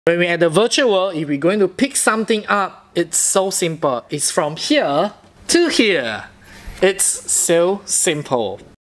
When we're at the virtual world, if we're going to pick something up, it's so simple. It's from here to here. It's so simple.